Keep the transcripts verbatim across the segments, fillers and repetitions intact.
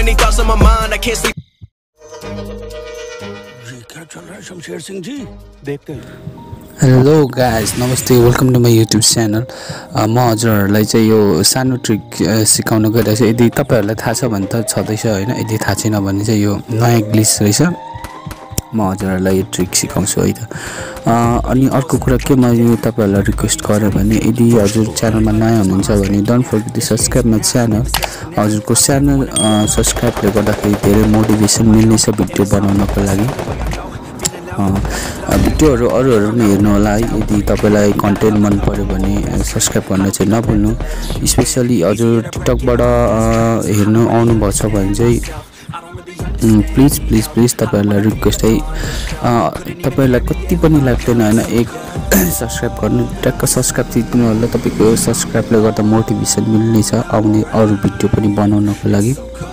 many thoughts on my mind, I can't sleep. जी क्या चल रहा है शमशेर सिंह जी देखते हैं। हेलो गाइज नमस्ते welcome to my YouTube channel. म हजुरहरूलाई चाहिँ यो सानो ट्रिक सिकाउन गइरहेको छु। यदि तपाईँहरूलाई थाहा छ भने त छँदैछ होइन, यदि थाहा छैन भने चाहिँ यो नयाँ ग्लिच रहेछ। म हजुरहरूलाई यो ट्रिक सिकाउँछु है त। अनि अर्को कुरा के म यो तपाईँहरूलाई रिक्वेस्ट गरेँ भने यदि हजुर च्यानलमा नयाँ हुनुहुन्छ भने don't forget to subscribe my channel. हजुरको च्यानल सब्सक्राइबले गर्दाखेरि धेरै मोटिभेसन मिल्नेछ भिडियो बनाउनको लागि। भिडियोहरू अरूहरू पनि हेर्नु होला है। यदि तपाईँलाई कन्टेन्ट मन पर्यो भने सब्सक्राइब गर्न चाहिँ नभुल्नु। स्पेसली हजुर टिकटकबाट हेर्नु आउनुभएको छ भने चाहिँ प्लिज प्लिज प्लिज तपाईँहरूलाई रिक्वेस्ट है, तपाईँलाई कति पनि लाग्दैन होइन, एक सब्सक्राइब गर्नु, ट्याक्क सब्सक्राइब थिच्नु होला। तपाईँको सब्सक्राइबले गर्दा मोटिभेसन मिल्ने छ आउने अरू भिडियो पनि बनाउनको लागि।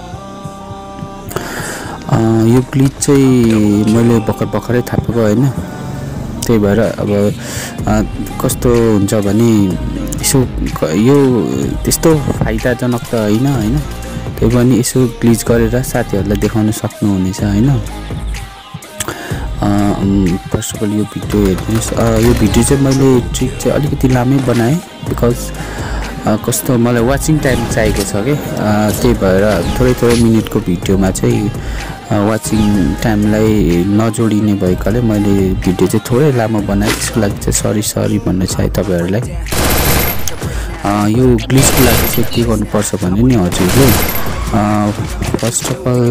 यो ग्लिच चाहिँ मैले भर्खर भर्खरै थापेको होइन, त्यही भएर अब कस्तो हुन्छ भने यसो यो त्यस्तो फाइदाजनक त होइन होइन, त्यही पनि यसो ग्लिच गरेर साथीहरूलाई देखाउन सक्नुहुनेछ होइन। फर्स्ट अफ अल यो भिडियो हेर्नुहोस्। यो भिडियो चाहिँ मैले ट्रिक चाहिँ अलिकति लामै बनाएँ बिकज कस्तो मलाई वाचिङ टाइम चाहिएको छ कि, त्यही भएर थोरै थोरै मिनटको भिडियोमा चाहिँ वाचिङ टाइमलाई नजोडिने भएकाले मैले भिडियो चाहिँ थोरै लामो बनाएँ। त्यसको लागि चाहिँ सरी सरी भन्न चाहे तपाईँहरूलाई। यो ग्लिचको लागि चाहिँ के गर्नुपर्छ भने नि हजुरले फर्स्ट अफ अल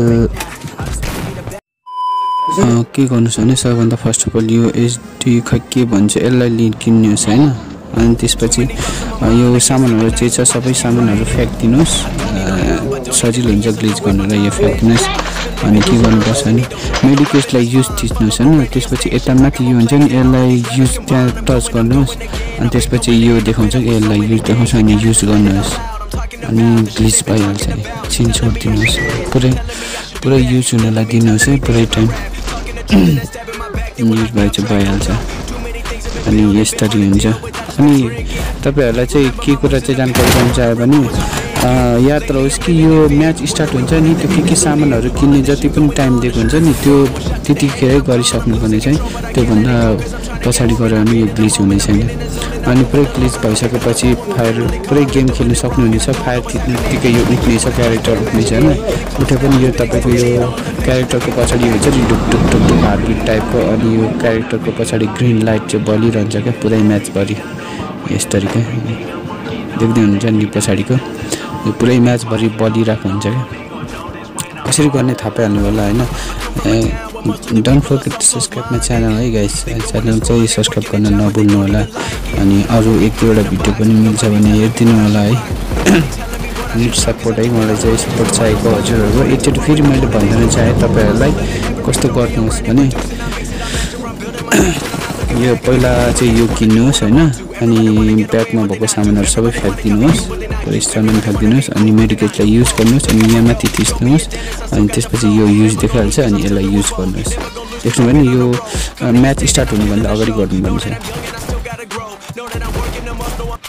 के गर्नुहोस् भने सबभन्दा फर्स्ट अफ अल यो एचडी खै के भन्छ यसलाई लिङ्क किन्नुहोस् होइन। अनि त्यसपछि यो सामानहरू जे छ सबै सामानहरू फ्याँकिदिनुहोस्, सजिलो हुन्छ ग्लिच गर्नुलाई। यो फ्याँकिदिनुहोस् अनि के गर्नुपर्छ भने मेडिकेसलाई युज थिच्नुहोस् होइन। त्यसपछि यता माथि यो हुन्छ नि यसलाई युज त्यहाँ टच गर्नुहोस् अनि त्यसपछि यो देखाउँछ कि यसलाई युज देखाउँछ अनि युज गर्नुहोस् अनि ग्लिच भइहाल्छ। छिन छोडिदिनुहोस्, पुरै पुरै युज हुनलाई दिनुहोस् है, पुरै टाइम युज भए चाहिँ भइहाल्छ अनि यसरी हुन्छ। अनि तपाईँहरूलाई चाहिँ के कुरा चाहिँ जानकारी गर्न चाह्यो भने याद रहोस् कि यो म्याच स्टार्ट हुन्छ नि त्यो के के सामानहरू किन्ने जति पनि टाइम दिएको हुन्छ नि त्यो त्यतिखेरै गरिसक्नुपर्ने चाहिँ, त्योभन्दा पछाडि गएर पनि यो ग्लिच हुने छैन। अनि पुरै ग्लिच भइसकेपछि फायर पुरै गेम खेल्नु सक्नुहुनेछ। फायर थिच्ने बित्तिकै यो उठ्नेछ, क्यारेक्टर उठ्नेछ होइन। उठे पनि यो तपाईँको यो क्यारेक्टरको पछाडि हुन्छ नि डुक डुक डुक डुक हार्टबिट टाइपको, अनि यो क्यारेक्टरको पछाडि ग्रिन लाइट चाहिँ बलिरहन्छ क्या पुरै म्याचभरि। यस तरिका देख्दै हुन्छ नि पछाडिको यो पुरै म्याचभरि बलिरहेको हुन्छ क्या। कसरी गर्ने थाहा पाइहाल्नु होला होइन। Don't forget to subscribe my channel है गाइस। च्यानल चाहिँ सब्सक्राइब गर्न नभुल्नु होला। अनि अरू एक दुईवटा भिडियो पनि मिल्छ भने हेरिदिनु होला है। निड सपोर्ट है, मलाई चाहिँ सपोर्ट चाहिएको हजुरहरूको। एकचोटि फेरि मैले भनिदिन चाहेँ तपाईँहरूलाई कस्तो गर्नुहोस् भने यो पहिला चाहिँ यो किन्नुहोस् होइन। अनि ब्यागमा भएको सामानहरू सबै फ्याँकिदिनुहोस्, पुरै सामान फ्याँकिदिनुहोस् अनि मेडिकेटलाई युज गर्नुहोस् अनि यहाँ माथि थिच्नुहोस् अनि त्यसपछि यो युज देखाइहाल्छ अनि यसलाई युज गर्नुहोस्। देख्नु भने यो म्याच स्टार्ट हुनुभन्दा अगाडि गर्नुपर्ने छ।